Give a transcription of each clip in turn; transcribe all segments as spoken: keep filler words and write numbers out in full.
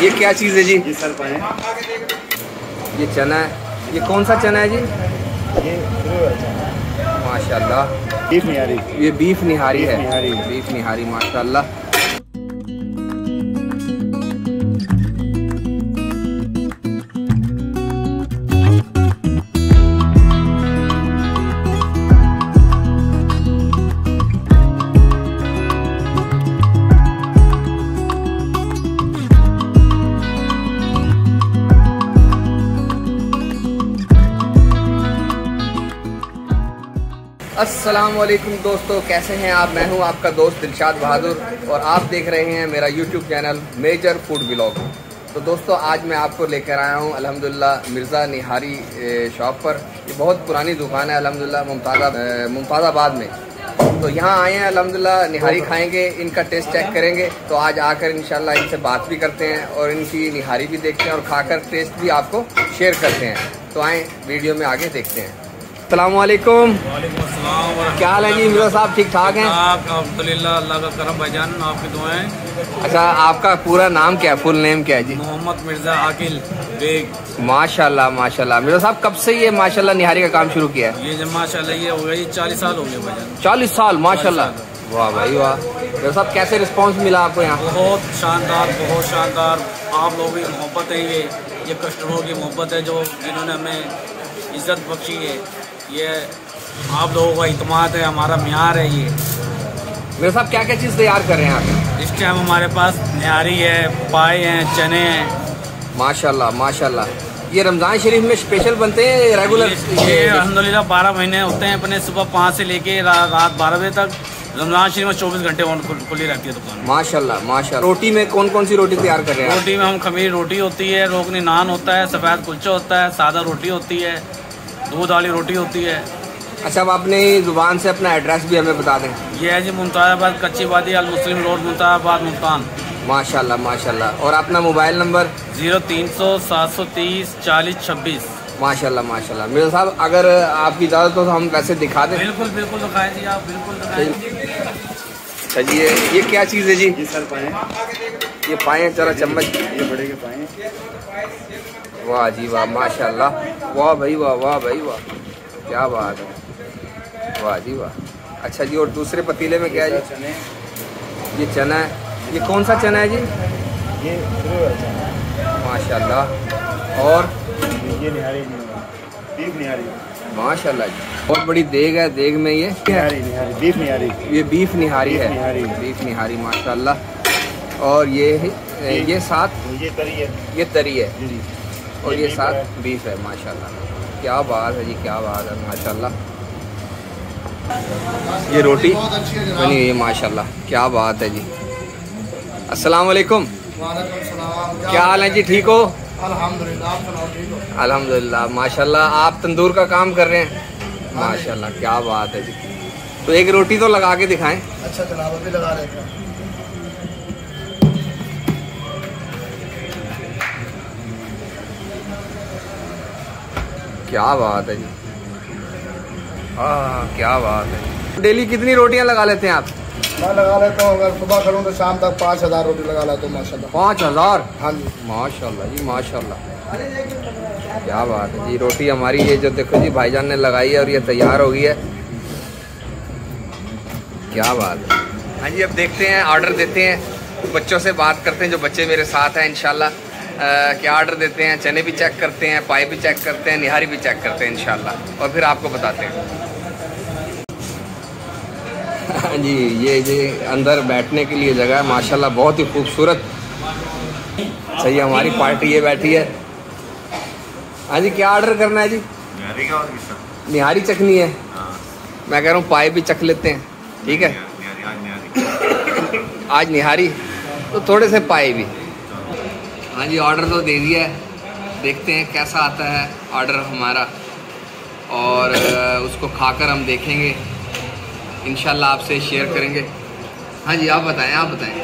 ये क्या चीज़ है जी? ये सर पाए, ये चना है। ये कौन सा चना है जी? ये माशाल्लाह बीफ निहारी। ये बीफ निहारी है। निहारी। बीफ निहारी माशाल्लाह। अस्सलाम वालेकुम दोस्तों, कैसे हैं आप? मैं हूं आपका दोस्त दिलशाद बहादुर और आप देख रहे हैं मेरा YouTube channel major food vlog. तो दोस्तों आज मैं आपको लेकर आया हूं अल्हम्दुलिल्लाह मिर्ज़ा निहारी शॉप पर। ये बहुत पुरानी दुकान है अल्हम्दुलिल्लाह मुमताज़ा मुमताज़ाबाद में। तो यहाँ आए हैं अल्हम्दुलिल्लाह, निहारी खाएंगे, इनका टेस्ट चेक करेंगे। तो आज आकर इंशाल्लाह इनसे बात भी करते हैं और इनकी निहारी भी देखते हैं और खाकर टेस्ट भी आपको शेयर करते हैं। तो आए वीडियो में आगे देखते हैं। अस्सलाम वालेकुम। वालेकुम अस्सलाम। क्या हाल है जी मिर्ज़ा साहब? ठीक ठाक हैं? अल्हम्दुलिल्लाह, अल्लाह का करम भाईजान, आपकी दुआएं। अच्छा, आपका पूरा नाम क्या है, फुल नेम क्या है जी? मोहम्मद मिर्ज़ा आकिल बेग। माशाल्लाह माशाल्लाह। मिर्ज़ा साहब कब से ये माशाल्लाह निहारी का काम शुरू किया है? ये जब माशाल्लाह ये हो गई चालीस साल हो गए भाईजान। चालीस साल माशाल्लाह। वाह भाई वाह। मिर्ज़ा साहब कैसे रिस्पांस मिला आपको यहाँ? बहुत शानदार, बहुत शानदार। आप लोगों की मोहब्बत है, ये ये कस्टमरों की मोहब्बत है जो जिन्होंने हमें इज्जत बख्शी है। ये आप लोगों का इत्मीनान है, हमारा म्यार है ये। मिर्ज़ा साहब क्या क्या चीज़ तैयार कर रहे हैं आप? इस टाइम हमारे पास निहारी है, पाए हैं, चने हैं। माशाल्लाह माशाल्लाह। ये रमज़ान शरीफ में स्पेशल बनते हैं रेगुलर? ये अल्हम्दुलिल्लाह बारह महीने होते हैं अपने, सुबह पाँच से लेके रा, रात बारह बजे तक। रमज़ान शरीफ में चौबीस घंटे खुली रहती है दुकान। माशाल्लाह माशाल्लाह। रोटी में कौन कौन सी रोटी तैयार कर रहे हैं? रोटी में हम खमीर रोटी होती है, रोगनी नान होता है, सफ़ेद कुलचा होता है, सादा रोटी होती है, दूध वाली रोटी होती है। अच्छा, अब अपनी ज़ुबान से अपना एड्रेस भी हमें बता दें। ये है जी मुमताज़ाबाद, कच्ची वादी, अल मुस्लिम रोड, मुमताज़ाबाद, मुल्तान। माशाल्लाह माशाल्लाह। और अपना मोबाइल नंबर? जीरो तीन सौ सात सौ तीस चालीस छब्बीस। माशाल्लाह माशाल्लाह। मिर्ज़ा साहब अगर आपकी इजाज़त हो तो हम वैसे दिखा दें? बिल्कुल बिल्कुल दिखाएं जी, आप बिल्कुल दिखाएं। अच्छा जी, ये ये क्या चीज़ है जी? ये सर पाए, ये पाए जरा चम्मच। ये बड़े के पाए। वाह जी वाह माशाल्लाह। वाह भाई वाह, वाह भाई वाह, क्या बात है, वाह जी वाह। अच्छा जी, और दूसरे पतीले में क्या है जी? चने। ये चना है। ये कौन सा चना है जी? ये माशाल्लाह। और ये निहारी, बीफ निहारी। माशाल्लाह जी, बहुत बड़ी देग है। देग में ये निहारी निहारी बीफ निहारी। ये बीफ निहारी है। बीफ निहारी। बीफ निहारी माशाल्लाह। और ये ये साथ ये तरी है। ये तरी है जी जी। और ये बीफ साथ है। बीफ है माशाल्लाह। क्या बात है जी, क्या बात है माशाल्लाह। ये रोटी बनी हुई है माशाल्लाह, क्या बात है जी। अस्सलाम वालेकुम। क्या हाल है जी, ठीक हो? अल्हम्दुलिल्लाह। अल्हम्दुलिल्लाह माशाल्लाह। आप तंदूर का काम कर रहे हैं? माशाल्लाह, क्या बात है जी। तो एक रोटी तो लगा के दिखाएं। अच्छा जनाब, अभी लगा लेते हैं। क्या बात है जी, हाँ क्या बात है। डेली कितनी रोटियां लगा लेते हैं आप? मैं लगा लेता हूँ, अगर सुबह करूँ तो शाम तक पाँच हज़ार रोटी लगा लेता हूँ माशाल्लाह। पाँच हज़ार? हाँ जी माशाल्लाह जी माशाल्लाह, क्या बात है जी। रोटी हमारी ये जो देखो जी भाईजान ने लगाई है और ये तैयार हो गई है, क्या बात है। हाँ जी, अब देखते हैं, ऑर्डर देते हैं, बच्चों से बात करते हैं जो बच्चे मेरे साथ हैं इंशाल्लाह। क्या ऑर्डर देते हैं, चने भी चेक करते हैं, पाई भी चेक करते हैं, निहारी भी चेक करते हैं इंशाल्लाह, और फिर आपको बताते हैं। हाँ जी, ये जी अंदर बैठने के लिए जगह है माशाल्लाह, बहुत ही खूबसूरत। अच्छा, ये हमारी पार्टी ये बैठी है। हाँ जी, क्या ऑर्डर करना है जी? निहारी का। और निहारी चखनी है? मैं कह रहा हूँ पाई भी चख लेते हैं, ठीक है? आज निहारी तो थोड़े से पाए भी। हाँ जी, ऑर्डर तो दे दिया है, देखते हैं कैसा आता है ऑर्डर हमारा, और उसको खाकर हम देखेंगे इंशाल्लाह, आपसे शेयर करेंगे। हाँ जी, आप बताएं, आप बताएं।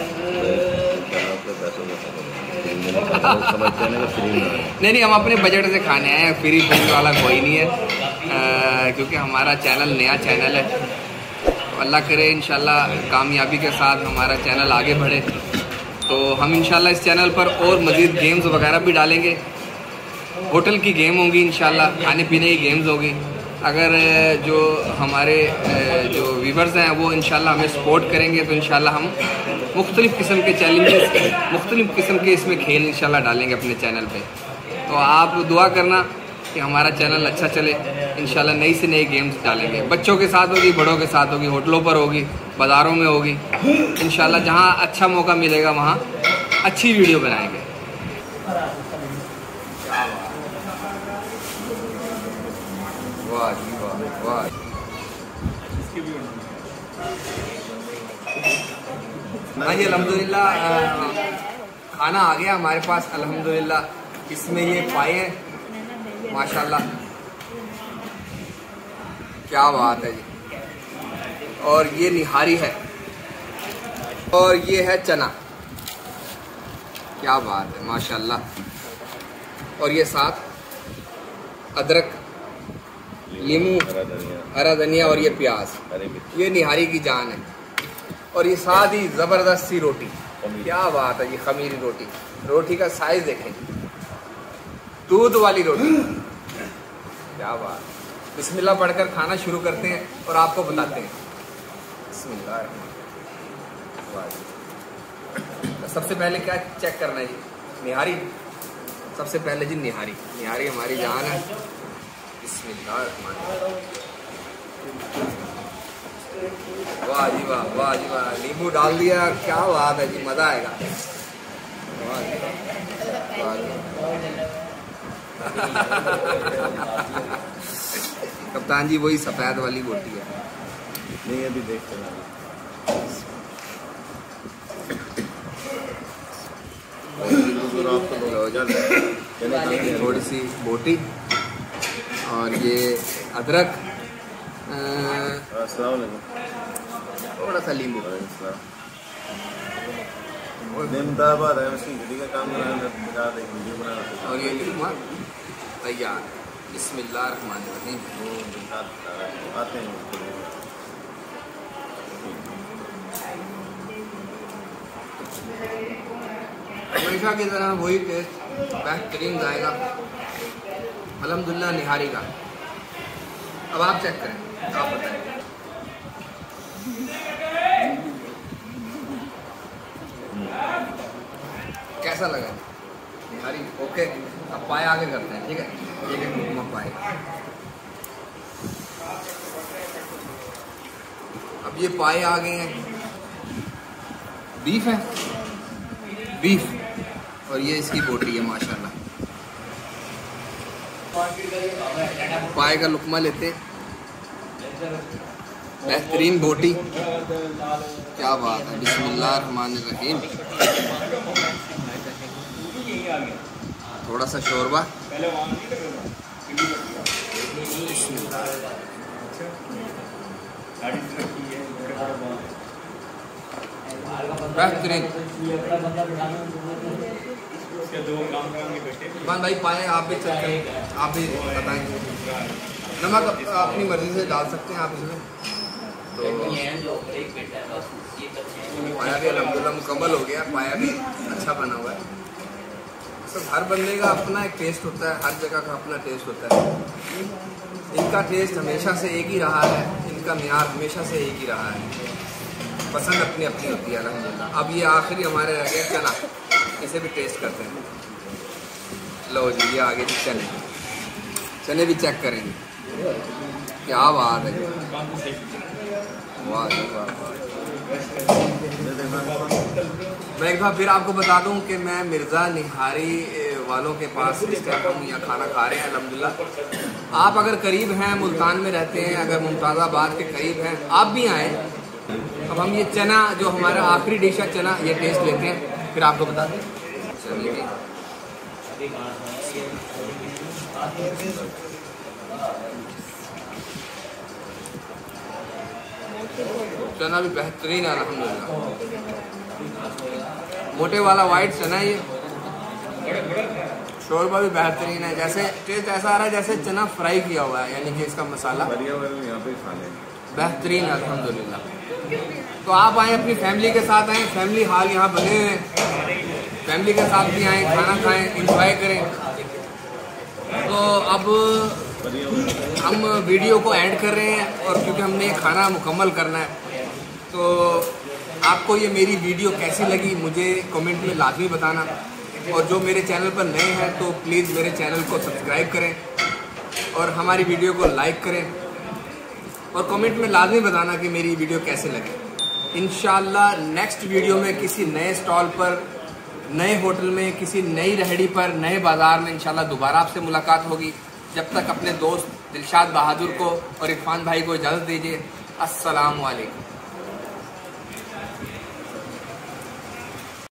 नहीं नहीं, हम अपने बजट से खाने आए हैं, फ्री फ्री वाला कोई नहीं है, आ, क्योंकि हमारा चैनल नया चैनल है। तो अल्लाह करे इंशाल्लाह कामयाबी के साथ हमारा चैनल आगे बढ़े तो हम इंशाल्लाह इस चैनल पर और मज़ीद गेम्स वगैरह भी डालेंगे। होटल की गेम होंगी इंशाल्लाह, खाने पीने की गेम्स होगी। अगर जो हमारे जो व्यूवर्स हैं वो इंशाल्लाह हमें सपोर्ट करेंगे तो इंशाल्लाह हम मुख्तलिफ़ किस्म के चैलेंजेस, मुख्तलिफ़ किस्म के इसमें खेल इंशाल्लाह डालेंगे अपने चैनल पे। तो आप दुआ करना कि हमारा चैनल अच्छा चले। इंशाल्लाह नई से नई गेम्स डालेंगे, बच्चों के साथ होगी, बड़ों के साथ होगी, होटलों पर होगी, बाज़ारों में होगी। इंशाल्लाह जहाँ अच्छा मौका मिलेगा वहाँ अच्छी वीडियो बनाएंगे। वाह जी वाह वाह। हाँ जी अल्हम्दुलिल्लाह खाना आ गया हमारे पास अल्हम्दुलिल्लाह। इसमें ये पाए हैं माशाल्लाह, क्या बात है जी। और ये निहारी है और ये है चना, क्या बात है माशाल्लाह। और ये साथ अदरक, लीमू, हरा धनिया और ये प्याज, ये निहारी की जान है। और ये साथ ही ज़बरदस्त सी रोटी, क्या बात है, ये खमीरी रोटी। रोटी का साइज देखें, दूध वाली रोटी, क्या बात। बिस्मिल्लाह पढ़कर खाना शुरू करते हैं और आपको बताते हैं। बिस्मिल्लाह। सबसे पहले क्या चेक करना है जी? निहारी। सबसे पहले जी निहारी, निहारी हमारी जान है। बिस्मिल्लाह। वाह जी वाह, वाह जी वाह। नींबू डाल दिया, क्या बात है जी, मजा आएगा। वाह जी वाह, वाह जी। कप्तान जी वही सफेद वाली रोटी है। नहीं अभी देख थोड़ी सी बोटी और ये अदरक, थोड़ा सा नींबू और ये नींबू तैयार। बिस्मिल्लाहिर्रहमानिर्रहीम। हमेशा की तरह वही टेस्ट बेहतरीन जाएगा अल्हम्दुलिल्लाह निहारी का। अब आप चेक करें, आप बताएं कैसा लगा निहारी? ओके, अब पाए आगे करते हैं, ठीक है? एक एक मुकम्मा पाए। अब ये पाए आ गए हैं, बीफ है, बीफ और ये इसकी बोटी है माशाल्लाह। पाए का लुकमा लेते, बेहतरीन बोटी, क्या बात है। बिस्मिल्लाहिर्रहमानिर्रहीम। थोड़ा सा शोरबा, बेहतरीन। मान भाई पाए आप भी चेक करें, आप भी बताएंगे। नमक अपनी मर्जी से डाल सकते हैं आप इसमें। तो पाया भी अल्हम्दुलिल्लाह मुकम्मल हो गया, पाया भी अच्छा बना हुआ है। सब हर बंदे का अपना एक टेस्ट होता है, हर जगह का अपना टेस्ट होता है। इनका टेस्ट हमेशा से एक ही रहा है, इनका मियार हमेशा से एक ही रहा है, पसंद अपनी अपनी होती है अल्हम्दुलिल्लाह। अब ये आखिरी हमारे रह गए चना, इसे भी टेस्ट करते हैं। लो जी, ये आगे चने, चने भी चेक करेंगे, क्या बात है। वाह वाह। मैं एक बार फिर आपको बता दूं कि मैं मिर्ज़ा निहारी वालों के पास इस टाइम हम यहाँ खाना खा रहे हैं अल्हम्दुलिल्लाह। आप अगर करीब हैं, मुल्तान में रहते हैं, अगर मुमताज़ाबाद के करीब हैं, आप भी आएँ। अब हम ये चना जो हमारा आखिरी डिश है चना, ये टेस्ट लेते हैं, फिर आपको बता दें। चलिए चना भी बेहतरीन है अल्हम्दुलिल्लाह। मोटे वाला वाइट चना है ये। शोरबा भी बेहतरीन है, जैसे टेस्ट ऐसा आ रहा है जैसे चना फ्राई किया हुआ है, यानी कि इसका मसाला बेहतरीन है अल्हम्दुलिल्लाह। तो आप आए अपनी फैमिली के साथ आए, फैमिली हाल यहाँ बने हुए हैं। फैमिली के साथ भी आएँ, खाना खाएँ, इंजॉय करें। तो अब हम वीडियो को एंड कर रहे हैं और क्योंकि हमने ये खाना मुकम्मल करना है, तो आपको ये मेरी वीडियो कैसी लगी मुझे कमेंट में लाजमी बताना। और जो मेरे चैनल पर नए हैं तो प्लीज़ मेरे चैनल को सब्सक्राइब करें और हमारी वीडियो को लाइक करें और कमेंट में लाजमी बताना कि मेरी वीडियो कैसे लगे। इंशाल्लाह नेक्स्ट वीडियो में किसी नए स्टॉल पर, नए होटल में, किसी नई रेहड़ी पर, नए बाज़ार में इंशाल्लाह दोबारा आपसे मुलाकात होगी। जब तक अपने दोस्त दिलशाद बहादुर को और इरफान भाई को इजाज़त दीजिए। अस्सलाम वालेकुम।